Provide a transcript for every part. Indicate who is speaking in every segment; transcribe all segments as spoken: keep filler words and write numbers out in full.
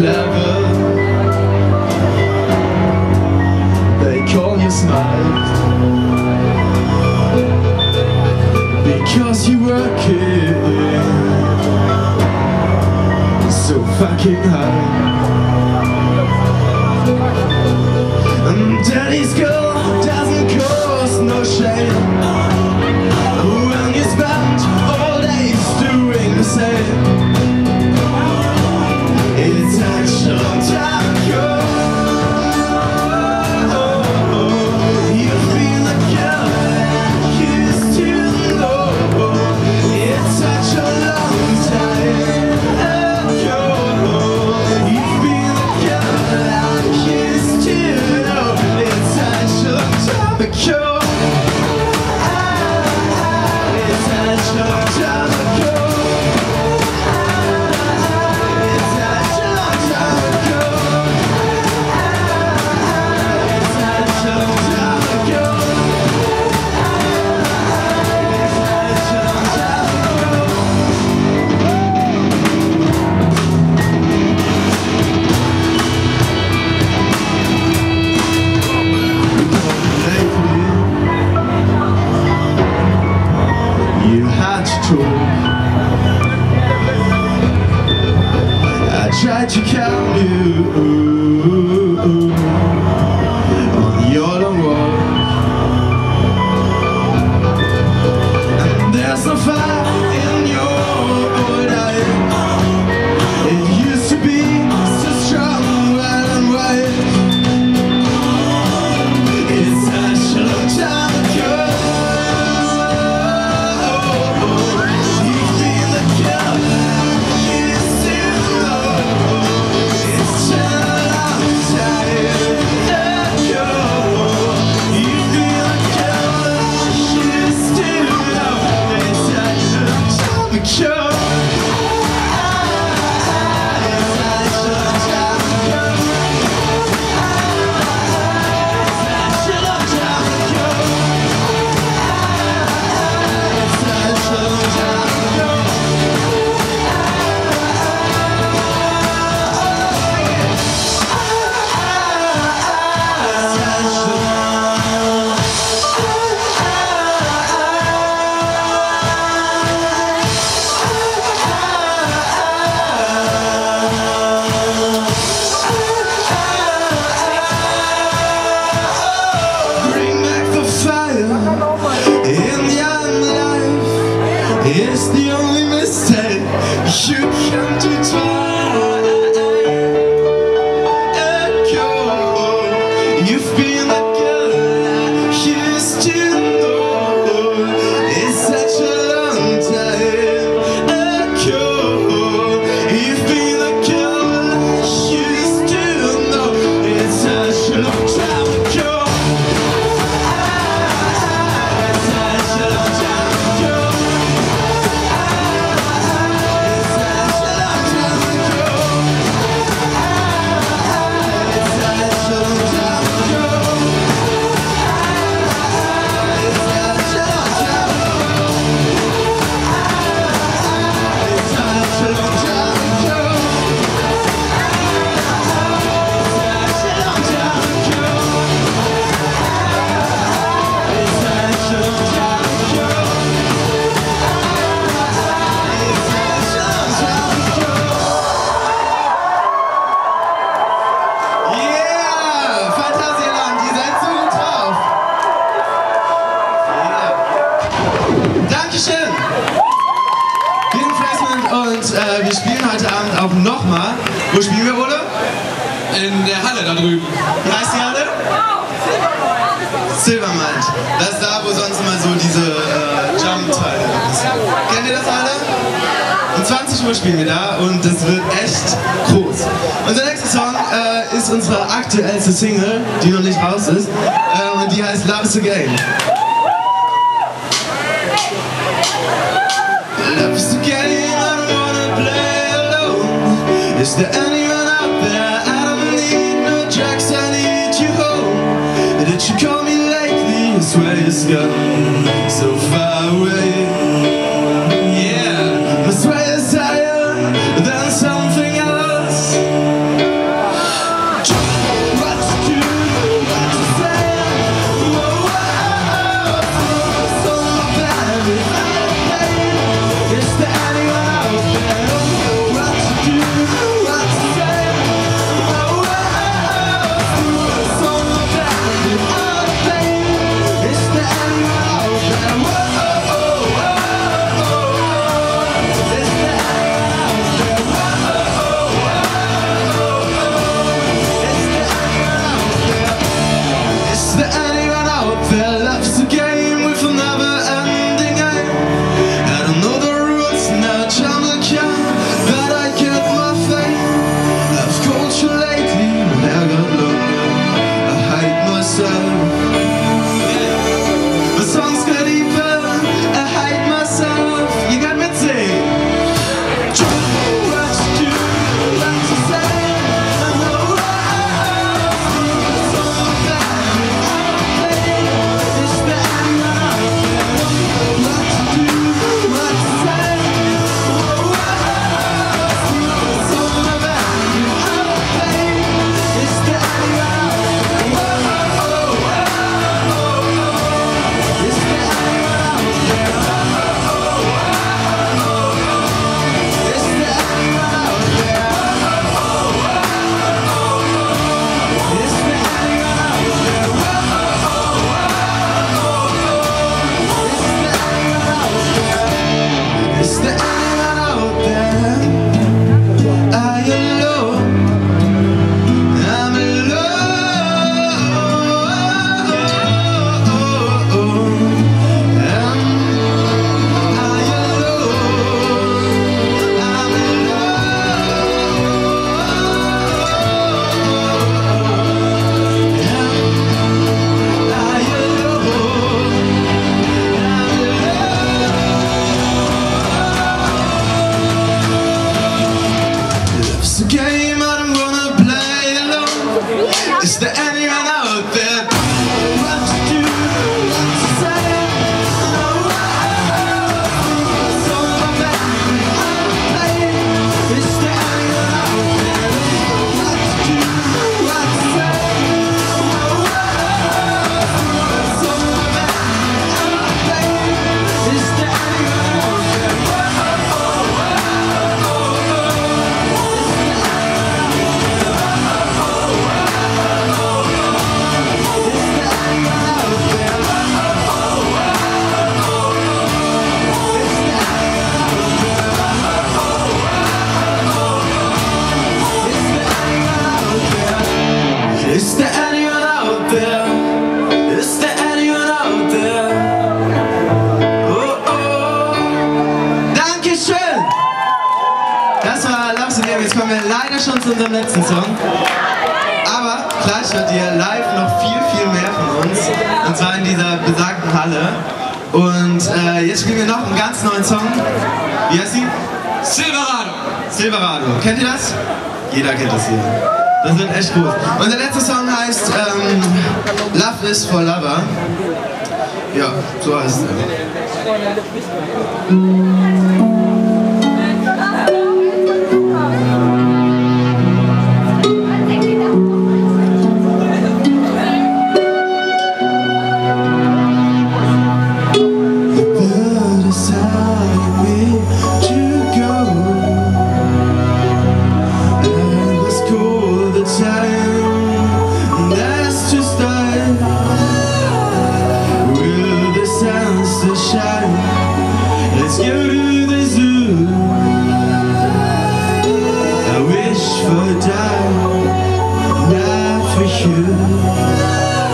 Speaker 1: clever. They call you smart because you work it so fucking hard. And daddy's girl doesn't cause no shame when you spend all days doing the same. It's action time, girl. You've been a girl that used to know. It's such a long time, girl. You've been a girl that used to know. It's such a long time, girl. It's such a long time, girl. I tried to count you on your long walk, and there's no fire in your eye. It used to be so strong, white and white. It's such a long time ago. It's the only mistake you can do twice. Echo, you've been a girl that used to know. It's such a long time. Echo, you've been a girl that used to know. It's such a long time ago. It's such a long time ago. Äh, wir spielen heute Abend auch nochmal. Wo spielen wir, Ole?
Speaker 2: In der Halle da drüben.
Speaker 1: Wie heißt die Halle? Silvermine. Das ist da, wo sonst immer so diese äh, Jump-Teile sind. Kennt ihr das alle? Um zwanzig Uhr spielen wir da und das wird echt groß. Unser nächster Song äh, ist unsere aktuellste Single, die noch nicht raus ist. Äh, und die heißt Love is a Game. Love is a game, I don't wanna play alone. Is there anyone out there? I don't need no drugs, I need you home. Did you call me lately? I swear it's gone so far away. Yeah, I swear it's higher than something else. kommen wir leider schon zu unserem letzten Song. Aber gleich hört ihr live noch viel, viel mehr von uns. Und zwar in dieser besagten Halle. Und äh, jetzt spielen wir noch einen ganz neuen Song. Wie heißt sie?
Speaker 2: Silverado.
Speaker 1: Silverado. Kennt ihr das? Jeder kennt das hier. Das wird echt gut. Unser letzter Song heißt ähm, Love is for Lover. Ja, so heißt er. Let's go to the zoo. I wish for a die, not for you.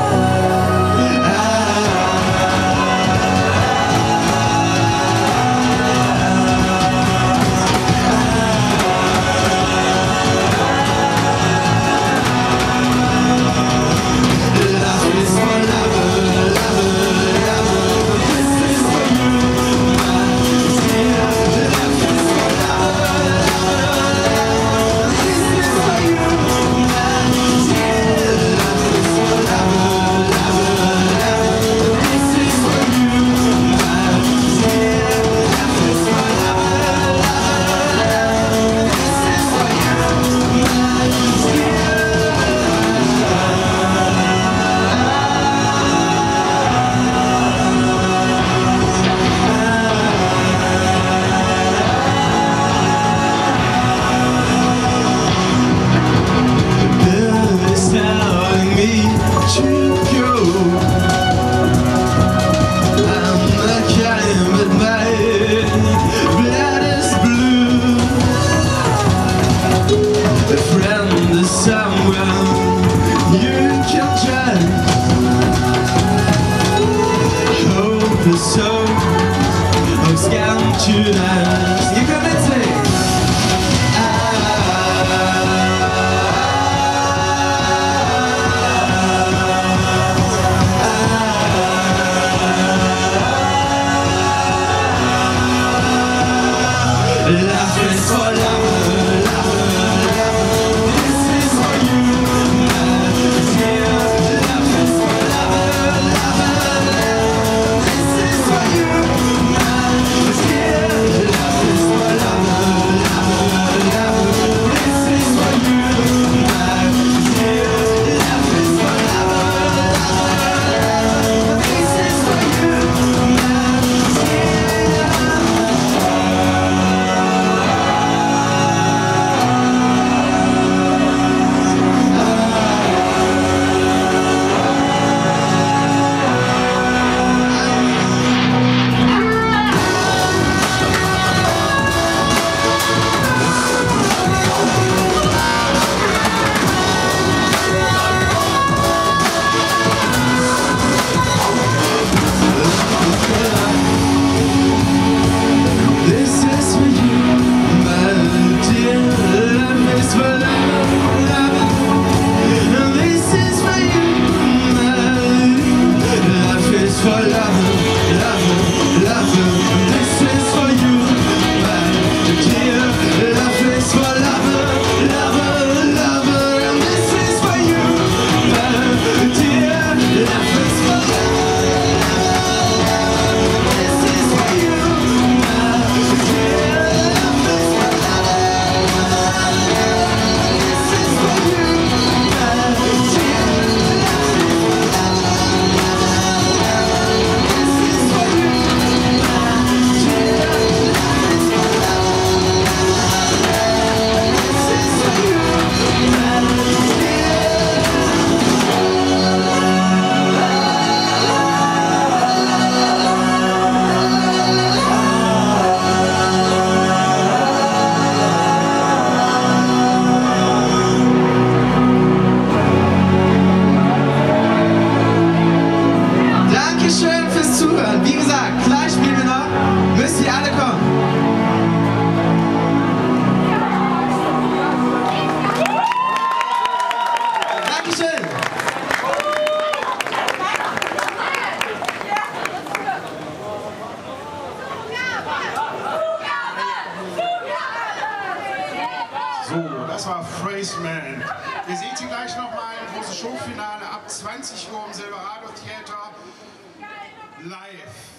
Speaker 1: So, I'm scared tonight. You come and say, love is for love, love, this is for you. Love is here, love is for love, love, this is for you. Love is here, love is for love, love, love, this is for you. Love is here, love is for love, love, this is for you. Love is here.
Speaker 3: So, das war Phrase Man. Ihr seht hier gleich nochmal ein großes Showfinale ab zwanzig Uhr im Silverado Theater live.